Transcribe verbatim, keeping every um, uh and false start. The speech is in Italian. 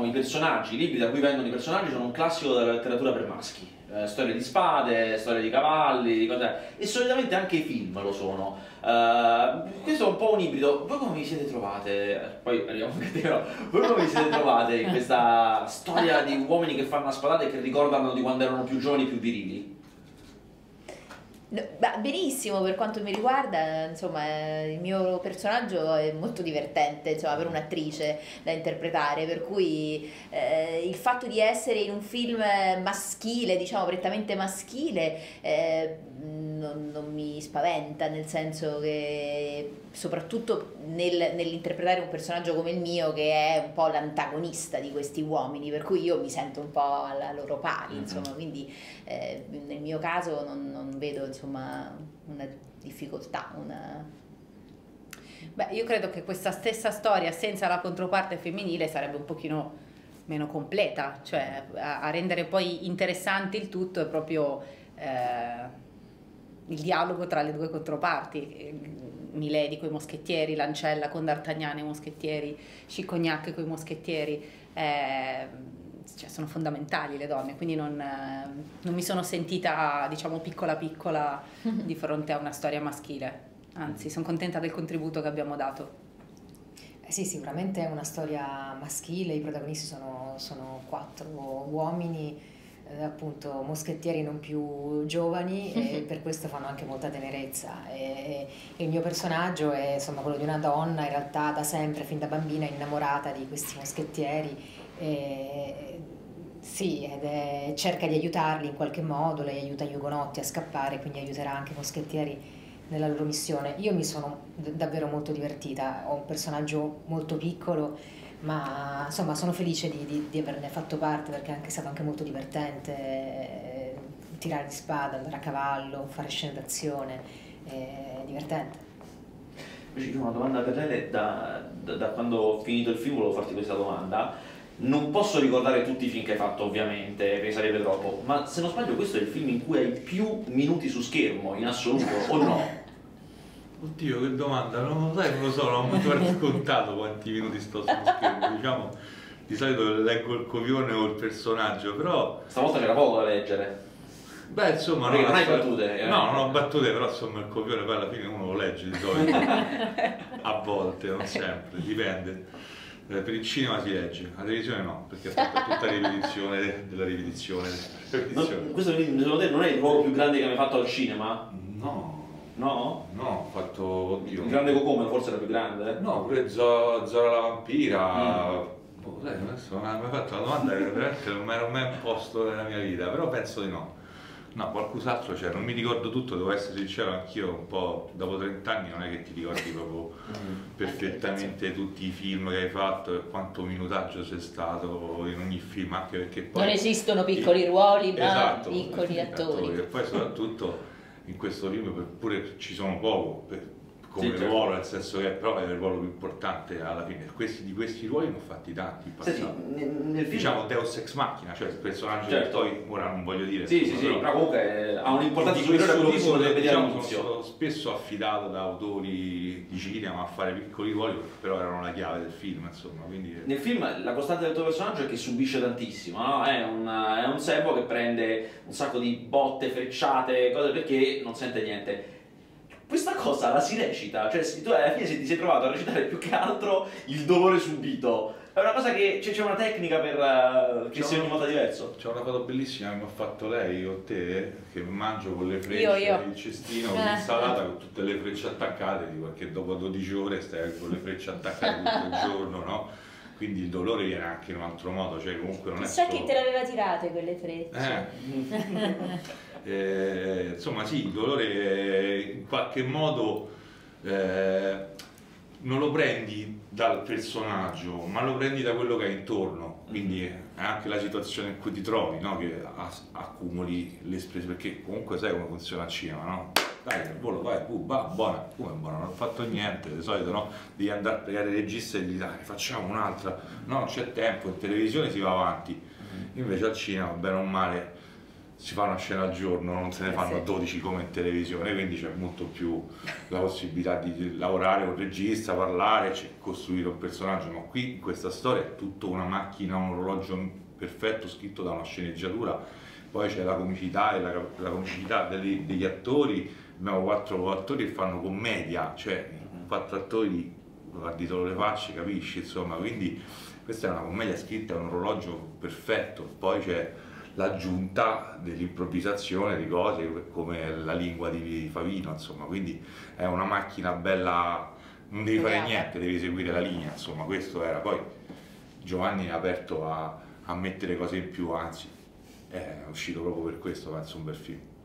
i personaggi, i libri da cui vengono i personaggi sono un classico della letteratura per maschi. Eh, storie di spade, storie di cavalli, di cose... e solitamente anche i film lo sono. Uh, questo è un po' un ibrido. Voi come vi siete trovate? Poi arriviamo anche a te, però. Voi come vi siete trovate in questa storia di uomini che fanno a spadate e che ricordano di quando erano più giovani, più virili? No, benissimo, per quanto mi riguarda, insomma, il mio personaggio è molto divertente, insomma, per un'attrice da interpretare, per cui eh, il fatto di essere in un film maschile, diciamo prettamente maschile, eh, non, non mi spaventa, nel senso che soprattutto nel, nell'interpretare un personaggio come il mio, che è un po' l'antagonista di questi uomini, per cui io mi sento un po' alla loro pari, insomma, quindi eh, nel mio caso non, non vedo insomma una difficoltà, una... Beh, io credo che questa stessa storia senza la controparte femminile sarebbe un pochino meno completa, cioè a, a rendere poi interessante il tutto è proprio eh, il dialogo tra le due controparti, Milady con i moschettieri, Lancella con D'Artagnan e i moschettieri, Chicognac con i moschettieri, eh, cioè sono fondamentali le donne, quindi non, eh, non mi sono sentita, diciamo, piccola piccola di fronte a una storia maschile, anzi sono contenta del contributo che abbiamo dato. Eh sì, sicuramente è una storia maschile, i protagonisti sono, sono quattro uomini, eh, appunto moschettieri non più giovani, e per questo fanno anche molta tenerezza. E, e il mio personaggio è insomma quello di una donna, in realtà da sempre, fin da bambina, innamorata di questi moschettieri. E, sì, ed è, cerca di aiutarli in qualche modo, lei aiuta gli ugonotti a scappare, quindi aiuterà anche i moschettieri nella loro missione. Io mi sono davvero molto divertita, ho un personaggio molto piccolo, ma insomma sono felice di, di, di averne fatto parte, perché è anche stato anche molto divertente eh, tirare di spada, andare a cavallo, fare scene d'azione, è divertente. Invece io ho una domanda per lei, da, da, da quando ho finito il film volevo farti questa domanda. Non posso ricordare tutti i film che hai fatto, ovviamente, perché sarebbe troppo, ma se non sbaglio questo è il film in cui hai più minuti su schermo in assoluto, o no? Oddio, che domanda, non lo sai, non lo so, non ho mai raccontato quanti minuti sto sullo schermo, diciamo, di solito leggo il copione o il personaggio, però... Stavolta c'era poco da leggere. Beh, insomma, no, non hai battute? No, non ho battute, però insomma il copione poi alla fine uno lo legge di solito, a volte, non sempre, dipende. Per il cinema si legge, la televisione no, perché è tutta la ripetizione della ripetizione. ripetizione. Non, questo secondo te non è il ruolo più grande che hai mai fatto al cinema? No. No? No, ho fatto, oddio... Il grande Cocome forse era più grande? No, pure Zora, Zora la vampira... Mm. Boh, sai, adesso non mi hai fatto una domanda che veramente non mi ero mai posto nella mia vita, però penso di no. No, qualcos'altro c'è, non mi ricordo tutto, devo essere sincero, anch'io un po', dopo trent'anni non è che ti ricordi proprio perfettamente tutti i film che hai fatto e quanto minutaggio sei stato in ogni film, anche perché poi... Non esistono piccoli ruoli, ma esatto, piccoli attori. attori. E poi soprattutto in questo film pure ci sono poco, per, come sì, ruolo, nel senso che però è il ruolo più importante alla fine. Questi, di questi ruoli ne ho fatti tanti in passato. Senti, nel, nel film... Diciamo Deus Ex Machina, cioè il personaggio certo. che poi, ora non voglio dire... Sì, sì, sì, però comunque ha un'importanza superiore a quello che uno deve vedere all'inizio. Sono stato spesso affidato da autori di cinema a fare piccoli ruoli, però erano la chiave del film, insomma, quindi... Nel film la costante del tuo personaggio è che subisce tantissimo, no? È un, è un servo che prende un sacco di botte, frecciate, cose perché non sente niente. Questa cosa la si recita, cioè tu alla fine ti sei trovato a recitare più che altro il dolore subito. È una cosa che c'è una tecnica per uh, che sia ogni volta diverso. C'è una foto bellissima che mi ha fatto lei o te, che mangio con le frecce, io, io. il cestino con l'insalata con tutte le frecce attaccate, tipo, perché dopo dodici ore stai con le frecce attaccate tutto il giorno, no? Quindi il dolore viene anche in un altro modo, cioè comunque non Chissà è solo... chi te l'aveva tirate quelle frecce. Eh. Eh, insomma sì, il dolore in qualche modo eh, non lo prendi dal personaggio, ma lo prendi da quello che hai intorno, quindi è anche la situazione in cui ti trovi, no? Che accumuli l'espressione, perché comunque sai come funziona il cinema, no? Dai, al volo, vai, uh, va, buona, come buona, non ho fatto niente, di solito no? Devi andare a pregare il regista e gli dai, facciamo un'altra, no, non c'è tempo, in televisione si va avanti, invece al cinema, bene o male, si fa una scena al giorno, non se ne Eh, fanno sì. dodici come in televisione, quindi c'è molto più la possibilità di lavorare con il regista, parlare, cioè, costruire un personaggio, ma qui in questa storia è tutto una macchina, un orologio perfetto scritto da una sceneggiatura, poi c'è la comicità e la, la comicità degli, degli attori, abbiamo quattro attori che fanno commedia, cioè quattro attori, guardi solo le facce, capisci, insomma, quindi questa è una commedia scritta, è un orologio perfetto, poi c'è l'aggiunta dell'improvvisazione di cose come la lingua di Favino, insomma, quindi è una macchina bella, non devi fare Curata. niente, devi seguire la linea, insomma, questo era. Poi Giovanni è aperto a, a mettere cose in più, anzi è uscito proprio per questo, penso, un bel film.